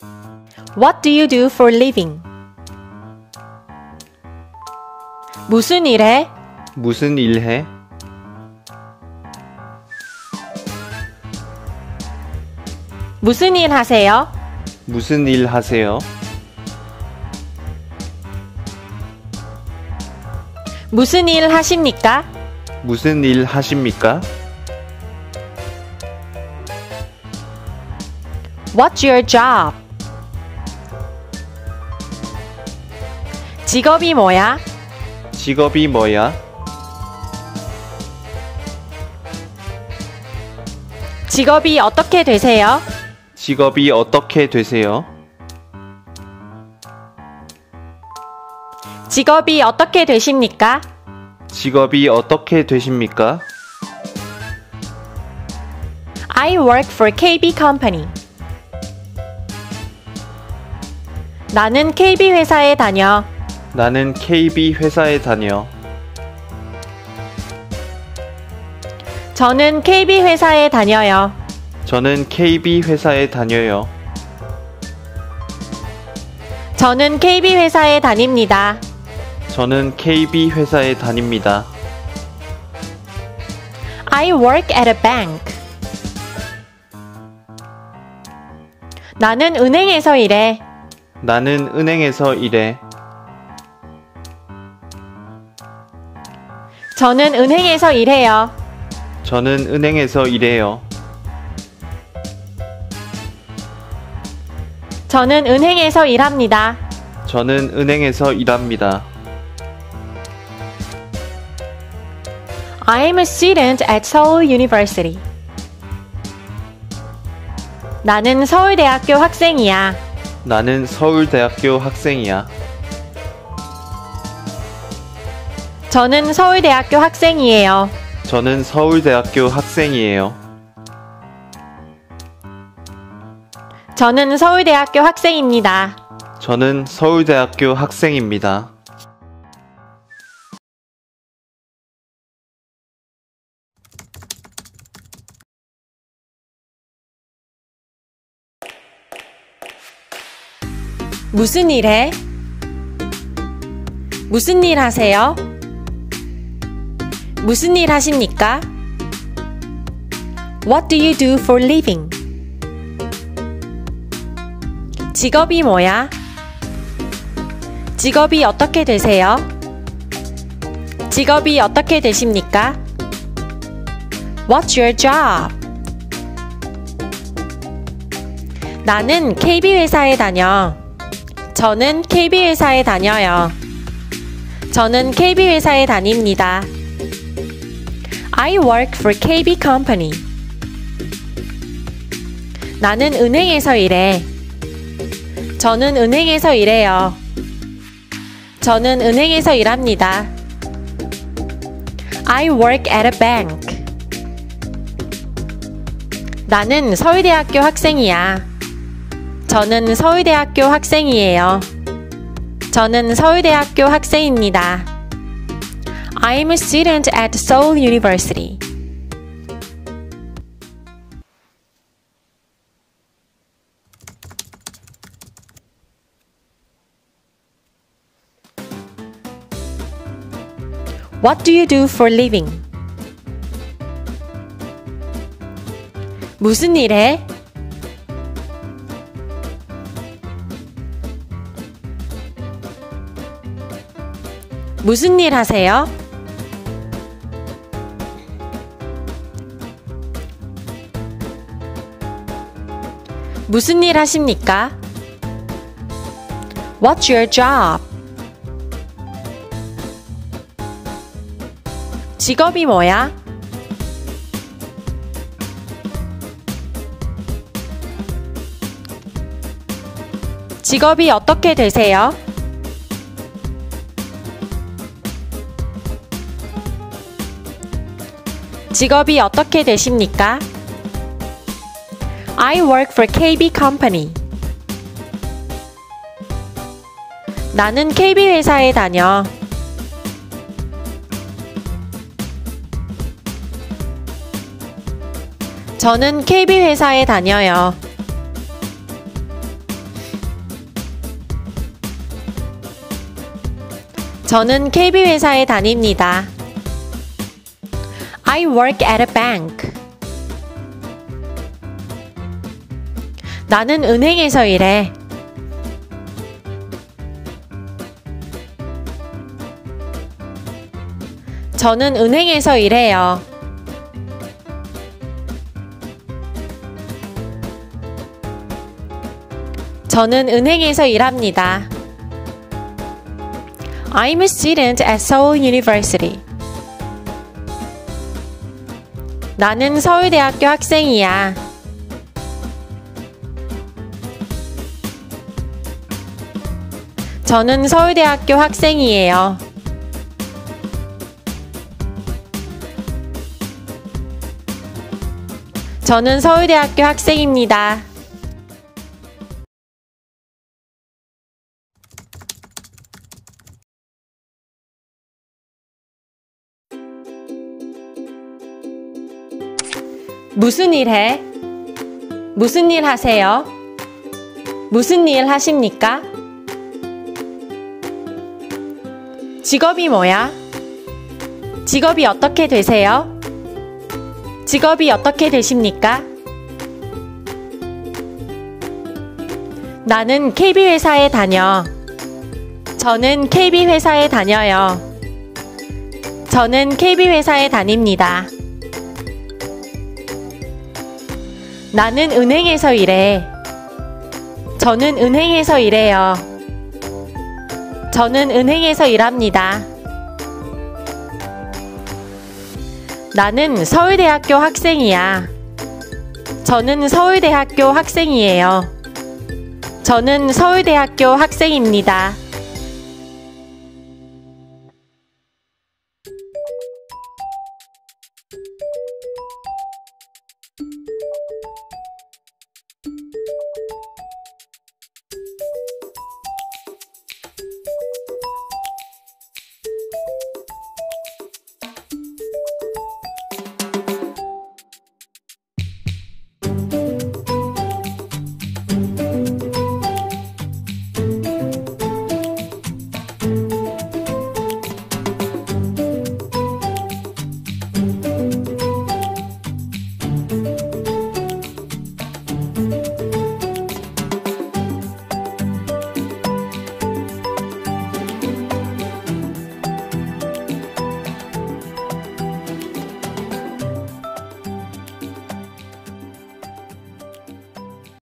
What do you do for living? 무슨 일 해? 무슨 일 해? 무슨 일 하세요? 무슨 일 하세요? 무슨 일 하십니까? 무슨 일 하십니까? What's your job? 직업이 뭐야? 직업이 뭐야? 직업이 어떻게 되세요? 직업이 어떻게 되세요? 직업이 어떻게 되십니까? 직업이 어떻게 되십니까? I work for KB company. 나는 KB 회사에 다녀. 나는 KB 회사에 다녀. 저는 KB 회사에 다녀요. 저는 KB 회사에 다녀요. 저는 KB 회사에 다닙니다. 저는 KB 회사에 다닙니다. I work at a bank. 나는 은행에서 일해. 나는 은행에서 일해. 저는 은행에서 일해요. 저는 은행에서 일해요. 저는 은행에서 일합니다. 저는 은행에서 일합니다. I'm a student at Seoul University. 나는 서울대학교 학생이야. 나는 서울대학교 학생이야. 저는 서울대학교 학생이에요. 저는 서울대학교 학생이에요. 저는 서울대학교 학생입니다. 저는 서울대학교 학생입니다. 무슨 일 해? 무슨 일 하세요? 무슨 일 하십니까? What do you do for living? 직업이 뭐야? 직업이 어떻게 되세요? 직업이 어떻게 되십니까? What's your job? 나는 KB 회사에 다녀. 저는 KB 회사에 다녀요. 저는 KB 회사에 다닙니다. I work for KB company. 나는 은행에서 일해. 저는 은행에서 일해요. 저는 은행에서 일합니다. I work at a bank. 나는 서울대학교 학생이야. 저는 서울대학교 학생이에요. 저는 서울대학교 학생입니다. I'm a student at Seoul University. What do you do for living? 무슨 일 해? 무슨 일 하세요? 무슨 일 하십니까? What's your job? 직업이 뭐야? 직업이 어떻게 되세요? 직업이 어떻게 되십니까? I work for KB company. 나는 KB 회사에 다녀. 저는 KB 회사에 다녀요. 저는 KB 회사에 다닙니다. I work at a bank. 나는 은행에서 일해. 저는 은행에서 일해요. 저는 은행에서 일합니다. I'm a student at Seoul University. 나는 서울대학교 학생이야. 저는 서울대학교 학생이에요. 저는 서울대학교 학생입니다. 무슨 일 해? 무슨 일 하세요? 무슨 일 하십니까? 직업이 뭐야? 직업이 어떻게 되세요? 직업이 어떻게 되십니까? 나는 KB 회사에 다녀. 저는 KB 회사에 다녀요. 저는 KB 회사에 다닙니다. 나는 은행에서 일해. 저는 은행에서 일해요. 저는 은행에서 일합니다. 나는 서울대학교 학생이야. 저는 서울대학교 학생이에요. 저는 서울대학교 학생입니다.